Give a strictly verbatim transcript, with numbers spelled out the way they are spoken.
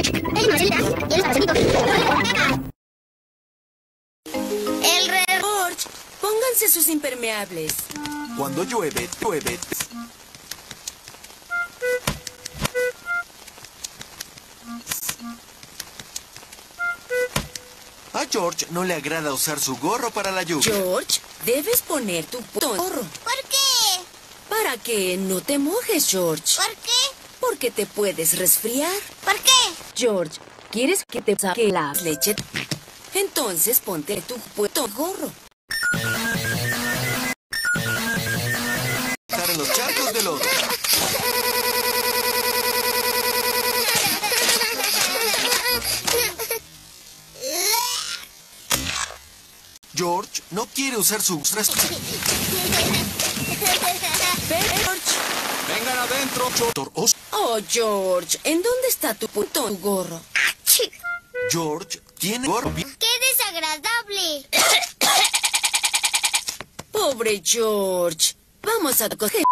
El re... George, pónganse sus impermeables. Cuando llueve, llueve. A George no le agrada usar su gorro para la lluvia. George, debes poner tu gorro. ¿Por qué? Para que no te mojes, George. ¿Por qué? Porque te puedes resfriar. ¿Por qué? George, ¿quieres que te saque la leche? Entonces ponte tu puesto gorro. Estar en los charcos de lodo. George no quiere usar su... George, Vengan adentro, George. oh George, ¿en dónde está tu puto gorro? George tiene gorro. ¡Qué desagradable! Pobre George. Vamos a coger